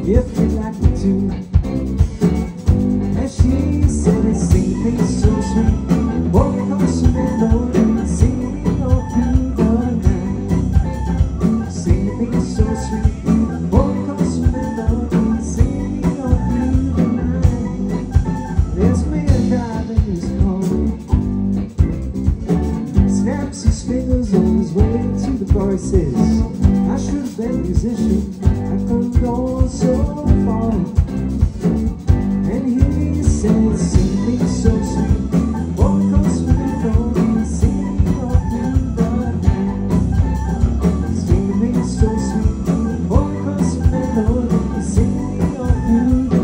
if you'd like me to. And she said it seemed so sweet, won't cost you melody, singing all through the night. Singing so sweet, won't cost you melody, singing all through the night. There's me a guy that is home, snaps his fingers on his way to the bar. He says, I should have been a musician, I couldn't go so far. And he said, sing me so sweet, what comes from the melody, sing all through the night. Sing me so sweet, what comes from the melody, sing all through the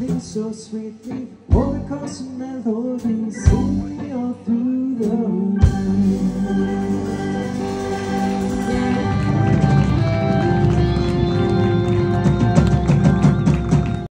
sweetly, all across the melody, sing me all through the